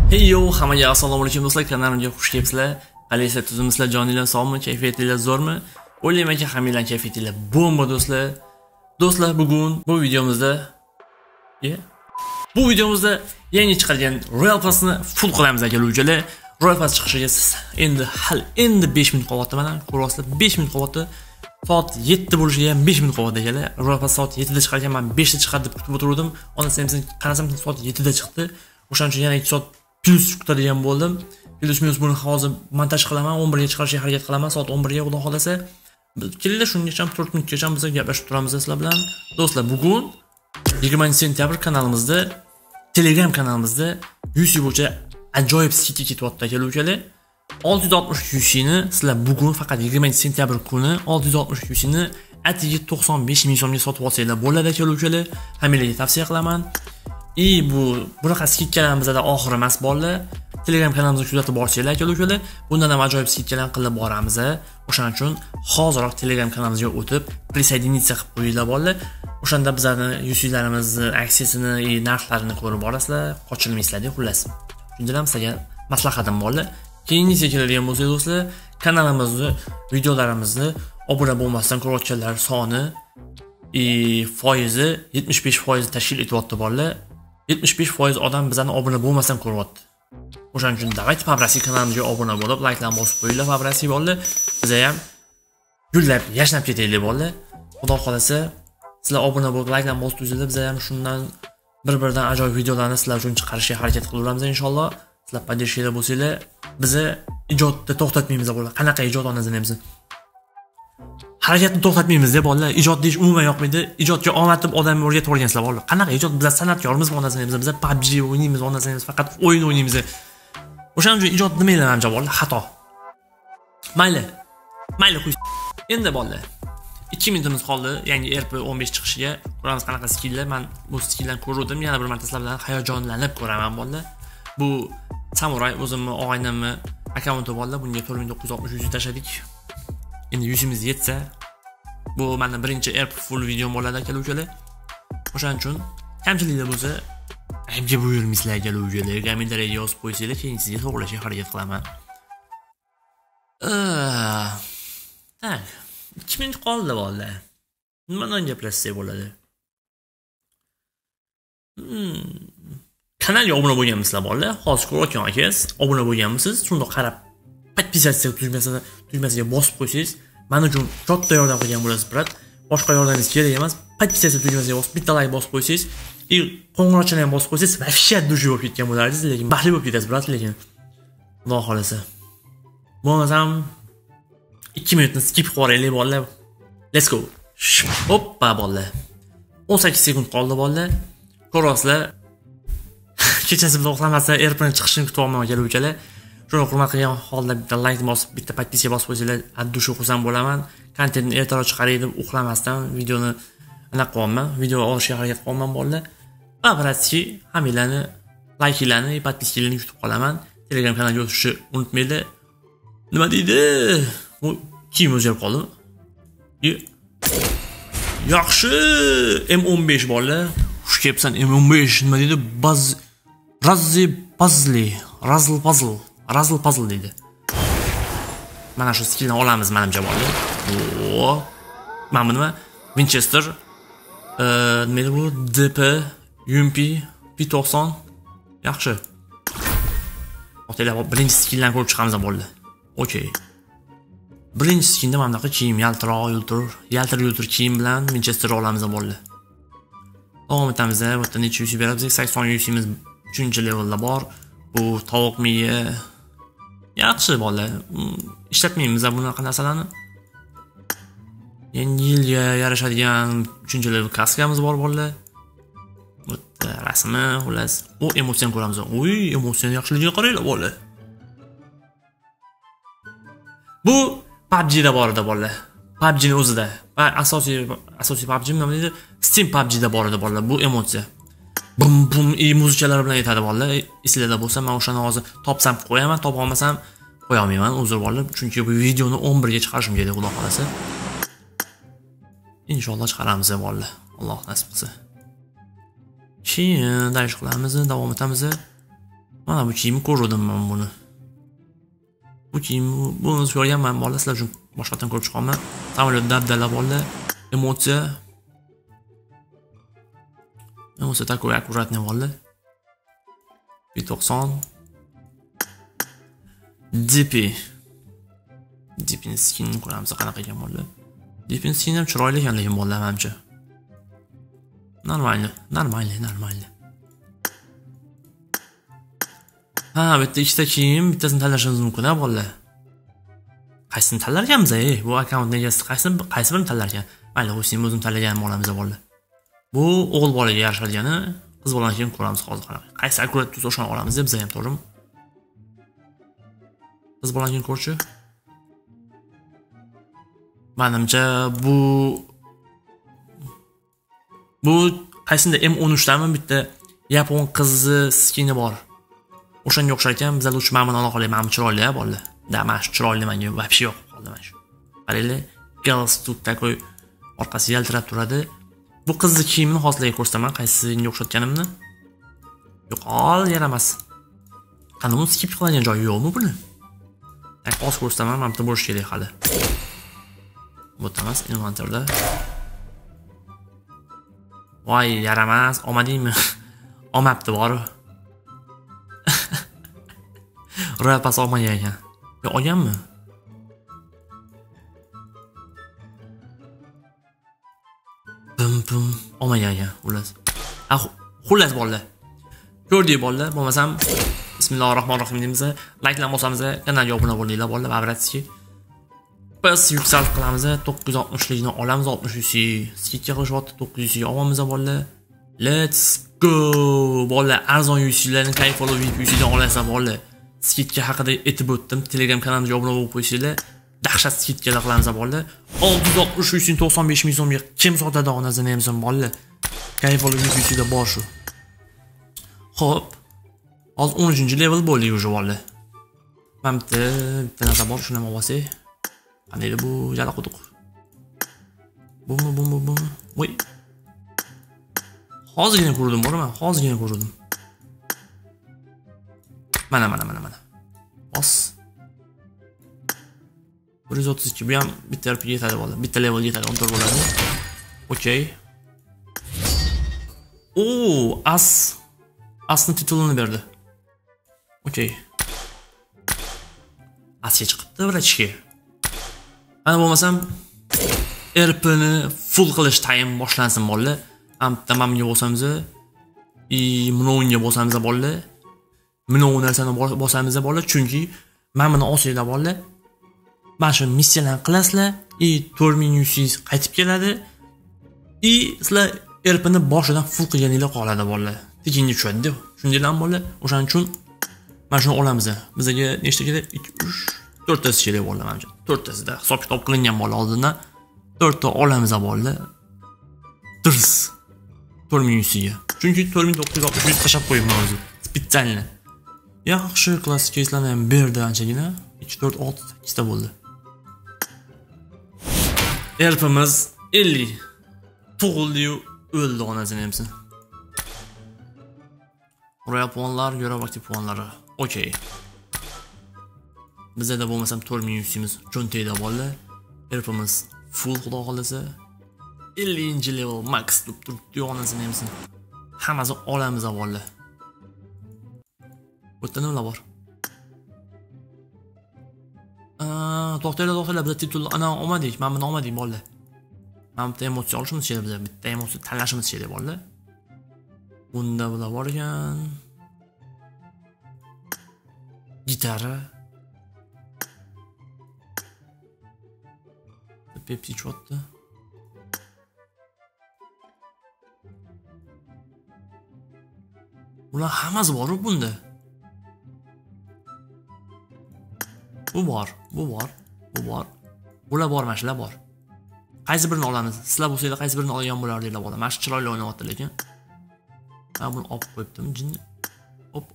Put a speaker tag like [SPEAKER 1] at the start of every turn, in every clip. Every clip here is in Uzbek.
[SPEAKER 1] Hey yo, hammaga assalomu alaykum do'stlar, kanalimga xush kelibsizlar. Qalaysizlar, tuzimsizlar, joninglar sog'mi, kayfiyatinglar zo'rmi? O'ylaymanki hammanglar kayfiyatinglar bomba do'stlar. Do'stlar, bugun bu videomizda yangi chiqargan Royal Pass'ni full qilamiz akalar. Royal Pass chiqishiga endi 5 minut qolyapti mana. Ko'ryapsizlar, 5 minut qolyapti. Soat 7 bo'lishiga ham 5 minut qolyapti akalar. Royal Pass soat 7 da chiqargan, men 5 da chiqadi deb kutib o'tirdim. Ondan so'ng qarasam soat 7 da chiqdi. O'shaning uchun yana 2 soat plus kutadigan bo'ldim. Plus buni hozir montaj qilaman, 11 ga chiqarishga harakat qilaman. Soat 11 ga xudo xolasa. Kelinglar shungacha 4 minutgacha biz gaplashib turamiz sizlar bilan. Do'stlar, bugun 20-sentyabr kanalimizda, Telegram kanalimizda UC bo'yicha ajoyib skidka ketyapti akalar. 660 UC ni sizlar bugun faqat 20-sentyabr kuni 660 UC ni atigi 95 ming so'mga sotib olsanglar bo'ladi akalar. Hammalarga tavsiya qilaman. Bunaqa skidkalarimiz da oxiri emas bolalar. Telegram kanalimizga kuzatib borsanglar akalar, bundan ham ajoyib skidkalarni qilib boramiz. O'shaning uchun hozirroq Telegram kanalimizga o'tib, присоединиться qilib qo'yinglar bolalar. O'shanda bizlarning UC'larimizni, aksiyasini, narxlarini ko'rib borasizlar, qochilmaysizlar xullas. Shunday ham sizlarga maslahatim bolalar. Keyingiga keladigan bo'lsak do'stlar, kanalimizni, videolarimizni obuna bo'lmasdan ko'rayotganlar soni foizi 75% tashkil etyapti bolalar. 75% odam bizlarni obuna bo'lmasdan ko'ryapti. O'shaning uchun davayt Fabrasi kanalimizga obuna bo'lib, like'larni bosib qo'yinglar Fabrasi bolalar. Biz ham gullab, yashnab ketaylik bolalar. Xudo xolasa, sizlar obuna bo'lib, like'larni bosib qo'ysanglar, biz ham shundan bir-biridan ajoyib videolarni sizlar uchun chiqarishga harakat qilamiz inshaalloh. Sizlar podдержкада bo'lsanglar, biz ijodni to'xtatmaymiz bolalar. Qanaqa ijod onazimiz? Harakatni to'xtatmaymiz deb bolalar. Ijod deyish umuman yoqmaydi. Ijodga omatib odamni o'rgatib o'rgansizlar bolalar. Qanaqa ijod? Biz san'atkormiz onazimiz. Biz PUBG o'ynaymiz onazimiz, faqat o'yin o'ynaymiz. O'shaning uchun ijod nimalar ham bolalar? Xato. Mayli qo'y. Endi bolalar 2 minutimiz qoldi. Yangi RP15 chiqishiga. Ko'ramiz qanaqa skilllar. Men bu skilllarni ko'rdim. Yana bir marta sizlar bilan hayajonlanib ko'raman bolalar. Bu Samuray o'zimni og'aynimni akkaunti bolalar. Bunga 4960 yuz tashladik. Endi yuzimiz yetsa, bu meni birinchi RP full videom bo'ladi akalar. O'shaning uchun kamchiliklar bo'lsa, aybga buyurmaysizlar akalar. Kommentariyga yozib qo'ysanglar, keyin sizga to'g'rilashga harakat qilaman. Tak, 2 minut qoldi bolalar. Nimadan gaplashsak bo'ladi? Kanalga obuna bo'lganmisizlar bolalar? Hozir ko'rayotgan akangiz, obuna bo'lganmisiz? Shunda qarab podpisatsiya tugmasiga bosib qo'ysangiz, men uchun katta yordam qilgan bo'lasiz, brat. Boshqa yordamingiz kerak emas. Podpisatsiya tugmasiga bosib, bitta like bosib qo'ysangiz, qo'ng'iroqchani ham bosib qo'ysangiz, vafshat dushi bo'lib ketgan bo'lardingiz, lekin baxtli bo'lib ketasiz, brat, lekin Xudo xolasa. Bo'lmasam 2 minutni skip qilib yuboraylik bolalar. Let's go. Hoppa bolalar. 18 sekund qoldi bolalar. Ko'rasizlar. Kechasi bilan uxlamasdan erpini chiqishini kutyapman akalar. Shuni hurmat qilgan holda bitta like bosib, bitta podpiska bosib qo'ysanglar, addushi xursand bo'laman. Kontentni ertaroq chiqaray deb uxlamasdan videoni anaqa qilyapman, video olishga harakat qilyapman bolalar. Fabrasi hammalarni like'larni, podpiskalarni kutib qolaman. Telegram kanaliga o'tishni unutmanglar. Nima deydi? Bu kiyim o'zgarib qoldimi? Yaxshi, M15 bolalar. Xush kelibsan M15. Nima deydi? Razzle puzzle deydi. Mana shu skillni olamiz menimcha bolalar. Mana nima? Winchester nima edi bu? DP, UMP, P90. Yaxshi. O'taylar, birinchi skillni ko'rib chiqamiz bolalar. Okay. Birinchi skillda mana bunaqa kiyim, yaltir kiyim bilan Winchester olamiz bolalar. Davom etamiz. Bu yerda necha UC beramiz? 80 UC'miz 3-levelda bor. Bu tovuq miya. Yaxshi bolalar. Ishlatmaymiz bunaqa narsalarni. Yangi yilga yarashadigan 3-level kaskamiz bor bolalar. Bu rasmi, xullas. Bu emotsion ko'ramiz. Uy, emotsion yaxshiligiga qaranglar bolalar. Bu PUBG da bor edi bolalar. PUBG ni o'zida. Asosiy PUBG nima deydi? Steam PUBG da bor edi bolalar. Bu emotsiya. Bum muzikalar bilan aytadi bolalar. Esingizda bo'lsa, men o'shani hozir topsam qo'yaman, topa olmasam qo'ya olmayman, uzr bolalar, chunki bu videoni 11 ga chiqarishim kerak, xudo xolasa. Inshaalloh chiqaramiz bolalar. Alloh nasib qilsa. Keyin dash qilamiz, davom etamiz. Mana bu kiyimni ko'rdim men buni. Bu kiyim buni ko'rganman bolalar, sizlar uchun boshqadan ko'rib chiqaman. Samolyot dabdala bolalar, emotsiya. Emotsiya такой аккуратный bolalar. P90 DP skin ko'ramiz qanaqa ekan bolalar. DP skin ham chiroyli ekan lekin bolalar menimcha. Нормально. Ha, bitta ikkita kiyim, bittasini tanlashimiz mumkin-a bolalar. Qaysini tanlarkanmiz bu akkaunt egasi qaysi birini tanlarkan? Mayli, o'zim tanlaganimni olamiz bolalar. Bu o'g'il bolaga yarashadigani, qiz bolani keyin ko'ramiz hozir qanaqa. Qaysi akkurat tursa o'shani olamiz deb biz ham to'g'rimi? Qiz bolani keyin ko'rchi. Menimcha bu qaysinda M13 dami bitta yapon qizi skini bor. O'shanga o'xshar ekan, bizlar uch ma'mini ola qolaylik. Ma'mi chiroyli-a bolalar. Da, mana shu chiroyli menga вообще yo'q qoldi mana shu. Qaranglar, galstuk takoy orqasi yaltirab turadi. Bu qizni kiyimini hozirga ko'rsataman, qaysiga o'xshatganimni. Yo'qol, yaramas. Qani uni skip qiladigan joyi yo'qmi buni? Hozir ko'rsataman, mana bitta bo'lish kerak hali. Bu tamas inventorda. Voy, yaramas, olmadingmi? Olmabdi bor. Ro'yxat olmagan ekan. Yo, olganmi? Bum olmagan ekan, xullas. Xullas bolalar. Ko'rdik bolalar, bo'lmasam bismillahirrohmanirrohim deymiz. Like'larni bosamiz, kanalga obuna bo'linglar bolalar, обратите. Biz yuksalib qilamiz, 960 likni olamiz, 63 skidga qilishyapti, 900 olamiz bolalar. Let's go! Bolalar, arzon yuzlarni kayf olib yuzdan olasizlar bolalar. Skidga haqida aytib o'tdim. Telegram kanalimga obuna bo'lib qo'ysanglar, dahshat skidkalar qilamiz bolalar. 663 95 ming so'mga kim sotadi onasini ham so'm bolalar. Kayf olib yuzda bor shu. Xo'p. Hozir 10-level bo'ldik уже bolalar. Mana bitta narsa bor, shuni ham olsak. Qanday bu yala quduq. Bum. Voy. Hozirgina ko'rdim, men hozirgina ko'rdim. Mana. Bos. 132 bu ham bitta RP yetadi bolalar. Bitta level yetadi, 14 bo'ladi. Okey. Asni titulini berdi. Okey. Asga chiqibdi vrachga. Ana bo'lmasam RPni full qilish time boshlansin bolalar. Tamamga bosamiz. Mnonga bosamiz bolalar. Mno narsani bosamiz bolalar, chunki men buni olsanglar bolalar, mana shu missiyalarni qilasizlar, 4100 qaytib keladi. Sizlar RPni boshidan full qilganinglar qoladi bolalar. Tekinga tushadi-ku. Shundaylar bolalar, o'shaning uchun mana shuni olamiz. Bizga nechta kerak? 2 3 4 tasi kerak bolalar menimcha. 4 tasida hisob-kitob qilingan bolalar oldindan 4 ta olamiz bolalar. Dirs 4100 ga. Chunki 4960 tashab qo'yibman o'zi. Spitsalni. Yaxshi klassik keyslarni ham berdi anchagina. 2 4 6 8 ta bo'ldi. RP'miz 50 tug'ildi-yu o'ldi onasini hamsi. Royal puanlar, Euro aktiv puanlari. Okey. Bizda bo'lmasam 4100imiz cho'ntakda bolalar. RP'miz full xudo xolasa 50-level max deb turibdi onasini hamsi. Hammasi olamiz bolalar. Bu yerda nima bor? To'xtanglar, biz titul ana olmadik. Men buni olmadik bolalar. Men bitta emotsiya olishimiz kerak bizlar. Bitta emotsiya tanlashimiz kerak bolalar. Bunda bular bor ekan. Gitara. Pepsi chotdi. Ular hammasi bor bunda. Bu bor. Bular bor, mana shular bor. Qaysi birini olamiz? Sizlar bo'lsanglar qaysi birini olgan bo'lardinglar bola. Mana shu chiroyli o'ynayapti lekin. Men buni olib qo'yibdim, jinni. Hop.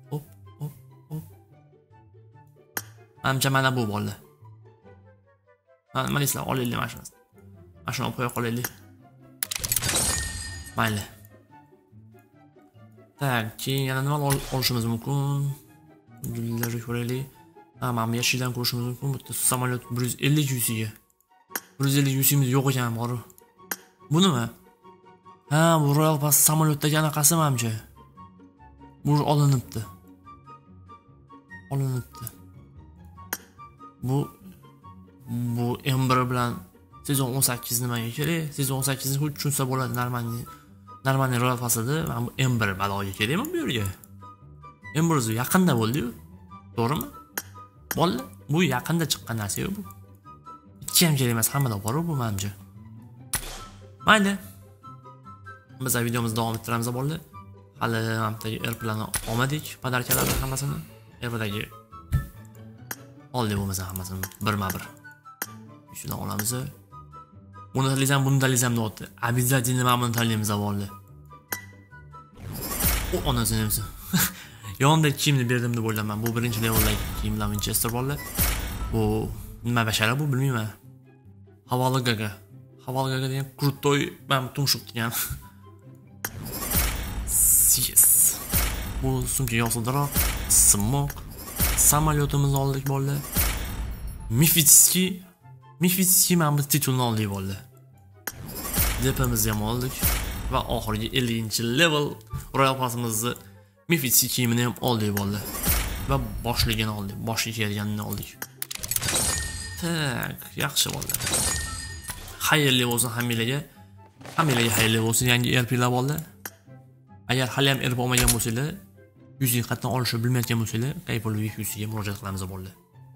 [SPEAKER 1] Menimcha mana bu bolalar. Nima deysizlar? Olaylik mana shuni. Mana shuni olib qo'ya qolaylik. Mayli. Tak, keyin yana nima olishimiz mumkin? Gullarni ko'raylik. Ha, mana bu yashildan ko'rishimiz mumkin. Bu yerda samolyot 150 UC ga. 150 UC'miz yo'q ekan, bor. Bu nima? Ha, bu Royal Pass samolyotdagi anaqasi menimcha. Bu olinibdi. Bu M1 bilan sezon 18 nimaga kerak? Sezon 18 ni xuddi tushunsa bo'ladi, normalniy Royal Pass edi. Men bu M1 baloga kerakmi bu yerga? M1 yaqinda bo'ldi-yu. To'g'rimi? Bo'ldi. Bu yaqinda chiqqan narsa-yu bu. Ikki ham kerak emas, hammada bor bu menimcha. Mayli. Biz videomizni davom ettiramiz bo'ldi. Hali hamdagi airplanni olmadik, podarkalarni hammasini. Airplandagi oldik bo'lmasa hammasini birma-bir. Shuni olamiz. Buni tanlaysan deyapti. Обязательно mana buni tanlaymiz bo'ldi. O onasini nima? Yonda kiyimni berdim deb o'ylayman. Bu birinchi leveldagi kiyimlar Winchester bo'ldi. Bu nima bashara bu bilmayman. Havola gaga degan krutoy men tumshuq degan. Yes. Bu sumka yo'qsidaroq, simoq. Samolyotimizni oldik bo'ldi. Mifitskiy mana bu titulni oldik bo'ldi. Depamizni ham oldik va oxirgi 50-level Royal Pass'imizni Mifitskiy kiyimini ham oldik bo'ldi. Va boshligini oldik, boshga kelganini oldik. Tak, yaxshi bo'ldi. Xayrli bo'lsin hammalarga. Hammalarga xayrli bo'lsin yangi RP'lar bo'ldi. Agar hali ham RP olmagan bo'lsanglar, 100 ga qatdan olishni bilmayotgan bo'lsanglar, PayPal Wi-Fi'ga murojaat qilamiz bo'ldi.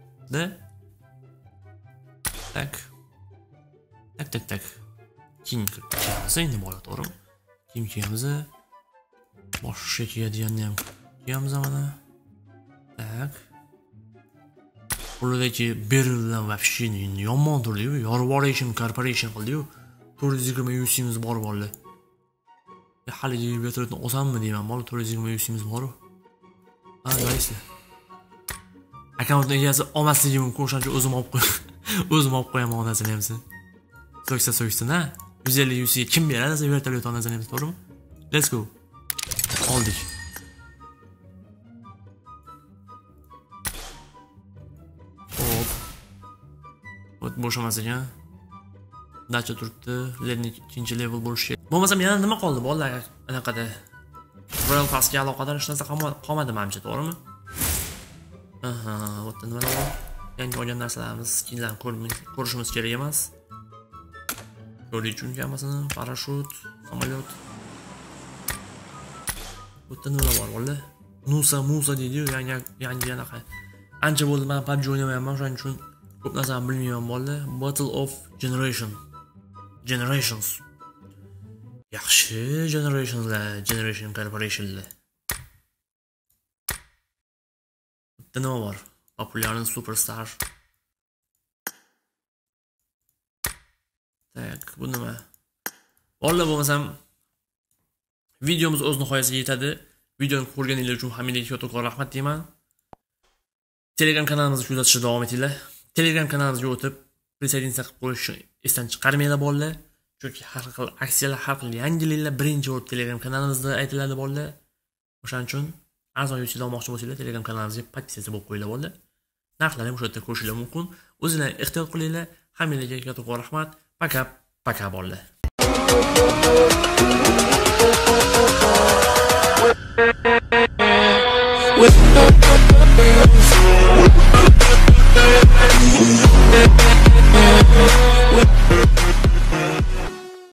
[SPEAKER 1] Tak. Kiyim kiyamiz endi bola to'g'rimi? Kiyim kiyamiz. Boshqa kiyadiganni ham kiyamiz mana. Tak. Bulardagi berilgan вообще yomon turdi-yu, Yorvoration Corporation qildi-yu. 420 UC'miz bor bo'ldi. Haligi vertolyotni osammi deyman, bola 420 UC'miz bor-ku. Ha, nice. Akkauntni egasi olmasligi mumkin, o'shancha o'zim olib qo'yaman onasini ham sen. So'ksin, ha? 150 UC kim beradi vertolyot onasini ham, to'g'rimi? Let's go. Oldik. Hop. O't bo'shamas ekan. Dacha turibdi. Lednik 2-level bo'lishi kerak. Bo'lmasam yana nima qoldi? Bolalar anaqada Royal Pass'ga aloqador hech narsa qolmadi menimcha, to'g'rimi? Aha, o'tda nimalar bor? Yangi olgan narsalarimiz, skinlarni ko'rishimiz kerak emas. Ko'rish uchun hammasini, parashyut, samolyot. O'tda nimalar bor bo'ldi? Musa deydi-yu, yangi anaqa. Ancha bo'ldi men PUBG o'ynamayapman, o'shaning uchun ko'p narsani bilmayman bo'ldi. Battle of Generations. Yaxshi Generation Corporationlar. Bitta nima bor? Popularni Superstar. Tak, bu nima? Vallahi bo'lmasam videomiz o'z nihoyasiga yetadi. Videoni ko'rganingiz uchun hammaga katta rahmat deyman. Telegram kanalimizga kuzatishda davom etinglar. Telegram kanalimizga o'tib, prissaydensiya qilib qo'yishni esdan chiqarmanglar bo'ldi. Chunki har xil aksiyalar, har xil yangiliklar birinchi bo'lib Telegram kanalimizda aytiladi bo'ldi. O'shaning uchun arzon yutishni olmoqchi bo'lsanglar, Telegram kanalimizga podpisatsiya bo'lib qo'yinglar bo'ldi. Narxlar ham o'sha yerda ko'rishinglar mumkin. O'zinglar ehtiyot qilinglar. Hammaga katta rahmat. Paka bo'ldi.